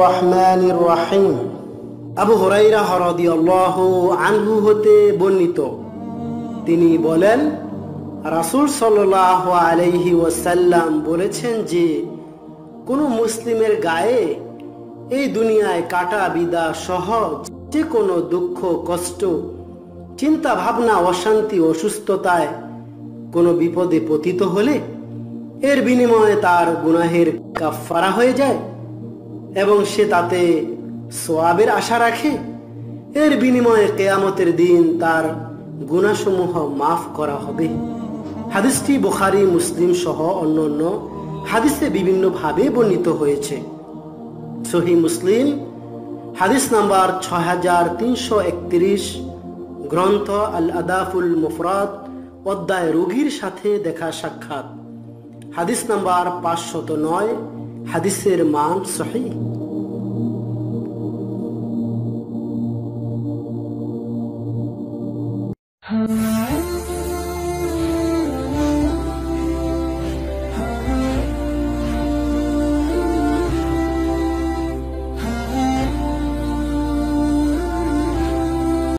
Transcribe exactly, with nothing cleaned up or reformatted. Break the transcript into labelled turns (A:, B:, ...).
A: রহমানির রহিম। আবু হুরায়রা রাদিয়াল্লাহু আনহু হতে বর্ণিত, তিনি বলেন, রাসূল সাল্লাল্লাহু আলাইহি ওয়াসাল্লাম বলেছেন যে কোনো মুসলিমের গায়ে এই দুনিয়ায় কাটা বিদা সহ যে কোনো দুঃখ, কষ্ট, চিন্তা ভাবনা, অশান্তি, অসুস্থতায় কোনো বিপদে পতিত হলে এর বিনিময়ে তার গুনাহের কাফফারা হয়ে যায় এবং সে তাতে সওয়াবের আশা রাখে। এর বিনিময়ে কিয়ামতের দিন তার গুনাহসমূহ মাফ করা হবে। হাদিসটি বুখারী, মুসলিম সহ অন্যান্য হাদিসে বিভিন্নভাবে বর্ণিত হয়েছে। সহিহ মুসলিম হাদিস নাম্বার ছয় হাজার তিনশো একত্রিশ, গ্রন্থ আল আদাফুল মুফরাদ, অধ্যায় রোগীর সাথে দেখা সাক্ষাৎ, হাদিস নাম্বার পাঁচশত নয়। হাদিসের মান সহিহ।